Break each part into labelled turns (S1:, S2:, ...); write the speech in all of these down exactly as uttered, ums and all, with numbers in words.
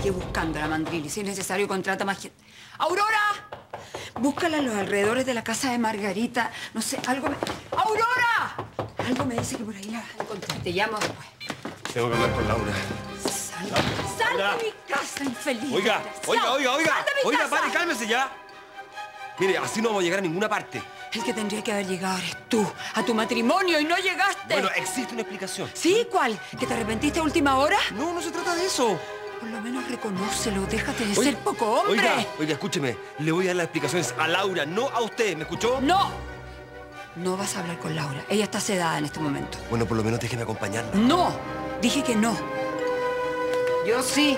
S1: sigue buscando a la Mandril. Si es necesario, contrata más gente. ¡Aurora! Búscala en los alrededores de la casa de Margarita. No sé, algo me... ¡Aurora! Algo me dice que por ahí la encontré. Te llamo después.
S2: Tengo que hablar con Laura.
S1: Sal, sal de mi casa, infeliz.
S2: Oiga, oiga, oiga, oiga.
S1: Sal de mi
S2: Oiga,
S1: casa.
S2: pare, cálmese ya. Mire, así no vamos a llegar a ninguna parte.
S1: El que tendría que haber llegado eres tú, a tu matrimonio, y no llegaste.
S2: Bueno, existe una explicación.
S1: ¿Sí? ¿Cuál? ¿Que te arrepentiste a última hora?
S2: No, no se trata de eso.
S1: Por lo menos reconócelo, déjate de
S2: Oiga,
S1: ser poco hombre.
S2: Oiga, oiga, escúcheme. Le voy a dar las explicaciones a Laura, no a usted. ¿Me escuchó?
S1: No. No vas a hablar con Laura. Ella está sedada en este momento.
S2: Bueno, por lo menos déjeme acompañarla.
S1: No. Dije que no. Yo sí.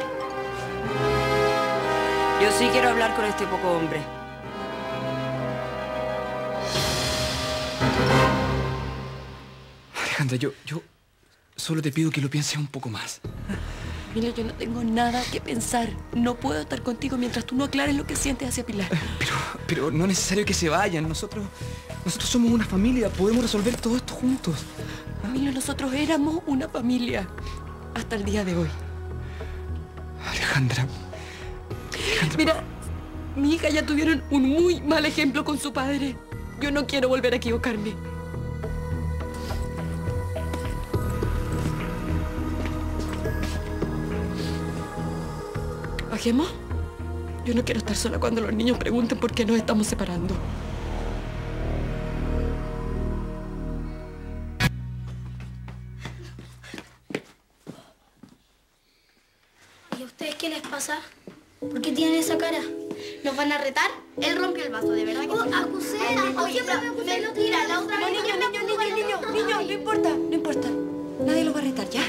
S1: Yo sí quiero hablar con este poco hombre.
S3: Alejandra, yo, yo solo te pido que lo pienses un poco más.
S4: Mira, yo no tengo nada que pensar. No puedo estar contigo mientras tú no aclares lo que sientes hacia Pilar.
S3: Pero, pero no es necesario que se vayan. Nosotros, nosotros somos una familia. Podemos resolver todo esto juntos.
S4: Mira, nosotros éramos una familia hasta el día de hoy.
S3: Alejandra. Alejandra.
S4: Mira, mi hija ya tuvieron un muy mal ejemplo con su padre. Yo no quiero volver a equivocarme. ¿Bajemos? Yo no quiero estar sola cuando los niños pregunten por qué nos estamos separando.
S5: ¿Y a ustedes qué les pasa? ¿Por qué tienen esa cara?
S6: ¿Nos van a retar? Él rompió el vaso, de verdad que
S5: Oh,
S6: sí.
S5: acusé.
S6: Oye,
S5: Siempre me acusé el otro día.
S6: mentira, la otra
S4: No,
S6: vez
S4: niños,
S6: no
S4: niños, niños, niños, niños, no importa, no importa. Nadie los va a retar, ¿ya?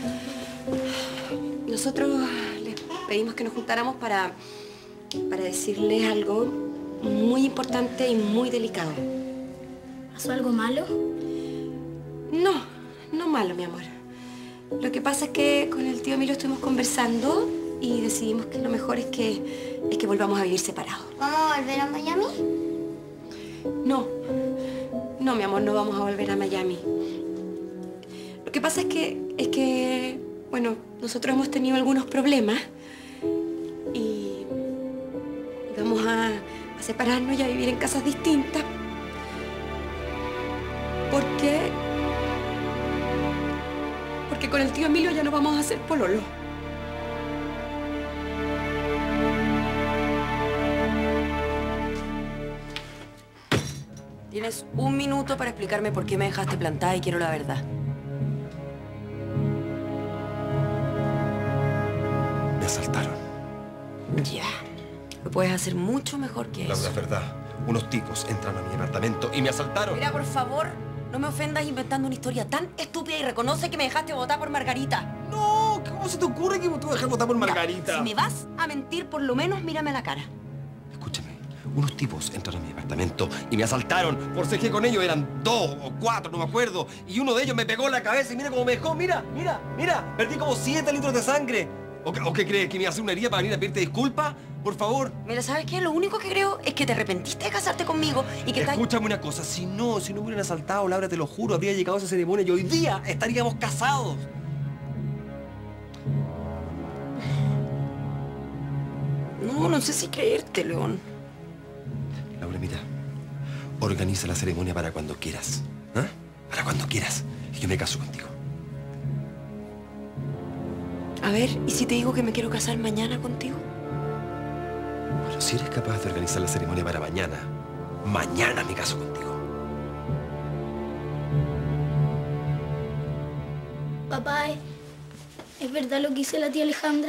S4: Nosotros les pedimos que nos juntáramos para, para decirles algo muy importante y muy delicado.
S5: ¿Pasó algo malo?
S4: No, no malo, mi amor. Lo que pasa es que con el tío Emilio estuvimos conversando y decidimos que lo mejor es que, es que volvamos a vivir separados.
S6: ¿Vamos a volver a Miami?
S4: No, no, mi amor, no vamos a volver a Miami. Lo que pasa es que, es que, bueno, nosotros hemos tenido algunos problemas y vamos a, a separarnos y a vivir en casas distintas porque, porque con el tío Emilio ya no vamos a hacer pololo. Tienes un minuto para explicarme por qué me dejaste plantada y quiero la verdad.
S2: Me asaltaron.
S4: Ya. Lo puedes hacer mucho mejor que
S2: Laura,
S4: eso.
S2: es verdad. Unos tipos entran a mi apartamento y me asaltaron.
S4: Mira, por favor, no me ofendas inventando una historia tan estúpida y reconoce que me dejaste votar por Margarita.
S2: No, ¿cómo se te ocurre que me tú dejar votar por Margarita?
S4: Ya, si me vas a mentir, por lo menos mírame a la cara.
S2: Escúchame, unos tipos entraron a mi apartamento y me asaltaron. Forcejé con ellos, eran dos o cuatro, no me acuerdo. Y uno de ellos me pegó en la cabeza y mira cómo me dejó. Mira, mira, mira. Perdí como siete litros de sangre. ¿O, qué- o qué crees? ¿Que me hace una herida para venir a pedirte disculpas? Por favor.
S4: Mira, ¿sabes qué? Lo único que creo es que te arrepentiste de casarte conmigo y que estás...
S2: Escúchame una cosa. Si no, si no me hubieran asaltado, Laura, te lo juro, habría llegado a esa ceremonia y hoy día estaríamos casados.
S4: No, no sé si creerte, León.
S2: Laura, mira. Organiza la ceremonia para cuando quieras. ¿Ah? Para cuando quieras. Y yo me caso contigo.
S4: A ver, ¿y si te digo que me quiero casar mañana contigo?
S2: Bueno, si eres capaz de organizar la ceremonia para mañana, mañana me caso contigo.
S5: Papá, ¿es verdad lo que dice la tía Alejandra?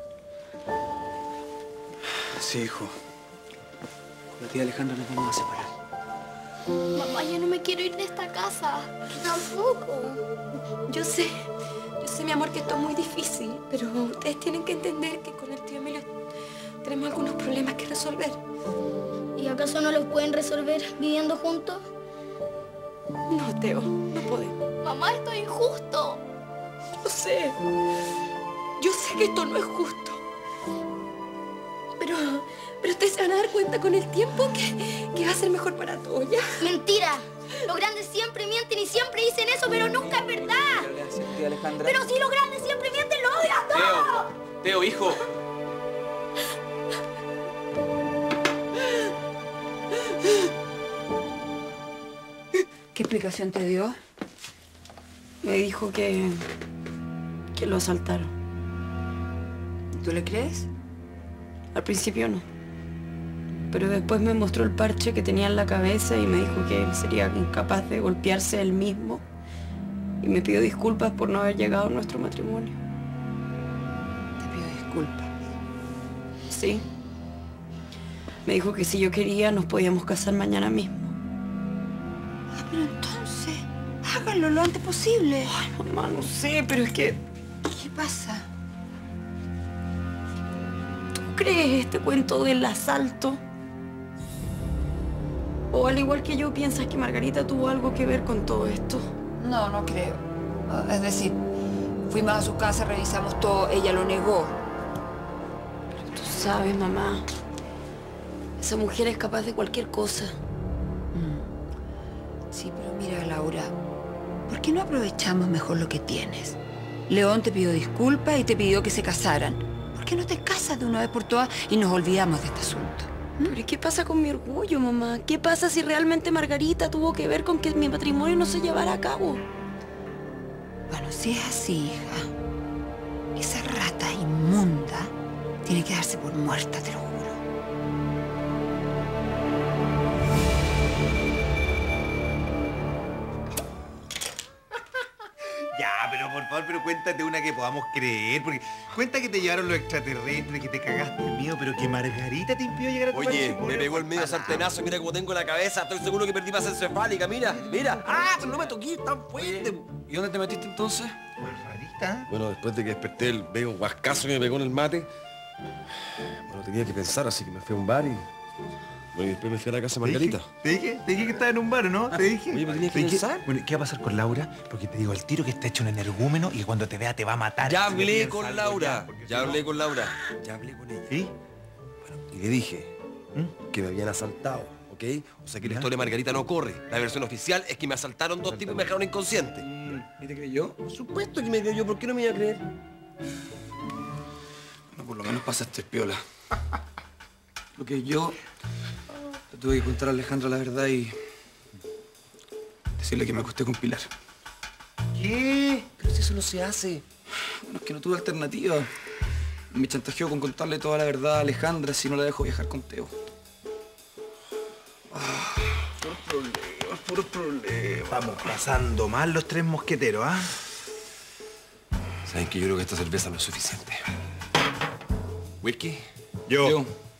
S3: Sí, hijo. Con la tía Alejandra nos vamos a separar.
S5: Papá, yo no me quiero ir de esta casa.
S6: Yo tampoco.
S4: Yo sé, yo sé, mi amor, que esto es muy difícil, pero ustedes tienen que entender que con el tío Emilio tenemos algunos problemas que resolver.
S5: ¿Y acaso no los pueden resolver viviendo juntos?
S4: No, Teo, no podemos.
S5: Mamá, esto es injusto.
S4: Yo sé, yo sé que esto no es justo. Pero, pero ustedes se van a dar cuenta con el tiempo que, que va a ser mejor para todos, ¿ya?
S5: Mentira. Los grandes siempre mienten y siempre dicen eso, pero nunca es verdad.
S3: Tía Alejandra.
S5: Pero si los grandes siempre mienten, lo odian todo.
S3: Teo, Teo, hijo.
S1: ¿Qué explicación te dio?
S4: Me dijo que... que lo asaltaron.
S1: ¿Tú le crees?
S4: Al principio no. Pero después me mostró el parche que tenía en la cabeza y me dijo que él sería incapaz de golpearse él mismo. Y me pidió disculpas por no haber llegado a nuestro matrimonio.
S1: Te pido disculpas.
S4: Sí. Me dijo que si yo quería nos podíamos casar mañana mismo.
S1: Ah, pero entonces, háganlo lo antes posible.
S4: Ay, mamá, no sé, pero es que...
S1: ¿Qué pasa?
S4: ¿Tú crees este cuento del asalto? ¿O al igual que yo piensas que Margarita tuvo algo que ver con todo esto?
S1: No, no creo. Es decir, fuimos a su casa, revisamos todo, ella lo negó.
S4: Pero tú sabes, mamá, esa mujer es capaz de cualquier cosa.
S1: Sí, pero mira, Laura, ¿por qué no aprovechamos mejor lo que tienes? León te pidió disculpas y te pidió que se casaran. ¿Por qué no te casas de una vez por todas y nos olvidamos de este asunto?
S4: ¿Pero y qué pasa con mi orgullo, mamá? ¿Qué pasa si realmente Margarita tuvo que ver con que mi matrimonio no se llevara a cabo?
S1: Bueno, si es así, hija, esa rata inmunda tiene que darse por muerta, te lo juro.
S7: Ya, pero por favor, pero cuéntate una que podamos creer, porque cuenta que te llevaron los extraterrestres, que te cagaste el miedo, pero que Margarita te impidió llegar a tu
S2: Oye,
S7: país.
S2: me pegó el medio sartenazo, mira cómo tengo la cabeza. Estoy seguro que perdí masa encefálica, mira, mira. ¡Ah, pero no me toqué tan fuerte!
S3: ¿Y dónde te metiste entonces?
S7: Margarita.
S2: Bueno, después de que desperté el veo guascazo que me pegó en el mate, bueno, tenía que pensar, así que me fui a un bar y... Bueno, y después me fui a la casa de Margarita.
S7: Te dije, te dije que estaba en un bar, ¿no? Te dije.
S2: Oye, pero tenías que
S7: Te dije-
S2: pensar.
S7: Bueno, ¿qué va a pasar con Laura? Porque te digo al tiro que está hecho un energúmeno y que cuando te vea te va a matar.
S2: Ya
S7: Si le
S2: hablé
S7: piensas
S2: con
S7: algo
S2: Laura,
S7: ya, porque si
S2: ya
S7: no-
S2: hablé con Laura, ya hablé con ella.
S7: ¿Sí?
S2: Bueno, y le dije
S7: ¿Mm?
S2: que me habían asaltado, ¿ok? O sea que la
S7: Ya.
S2: historia de Margarita no corre. La versión oficial es que me asaltaron dos tipos y me dejaron inconsciente.
S3: ¿Y te creyó?
S2: Por supuesto que me creyó, ¿por qué no me iba a creer?
S3: Bueno, por lo menos pasaste piola. Lo que yo le tuve que contar a Alejandra la verdad y decirle que me acosté con Pilar.
S2: ¿Qué? Pero si eso no se hace.
S3: Bueno, es que no tuve alternativa. Me chantajeó con contarle toda la verdad a Alejandra si no la dejo viajar con Teo. Ah, puros problemas, puros problemas.
S7: Vamos pasando mal los tres mosqueteros, ¿ah?
S2: ¿Saben que yo creo que esta cerveza no es suficiente? ¿Whisky?
S7: Yo.
S3: Yo.